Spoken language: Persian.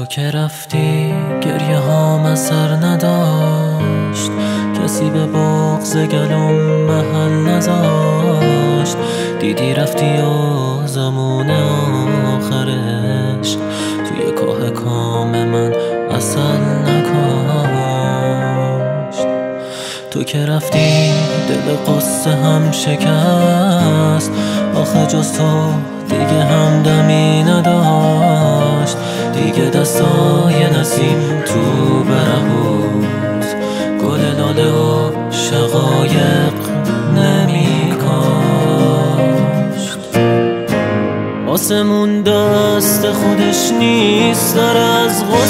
که رفتی گریه هام اثر نداشت، کسی به بغض گلوم محل نذاشت. دیدی رفتی و زمان آخرش توی کاه کام من اصل نکاشت. تو که رفتی دل قصه هم شکست، آخه جز تو دیگه همدمی نداشت. دیگه دستای نسیم تو برهوت گل لاله و شقایق نمی کاشت. آسمون دست خودش نیست، داره از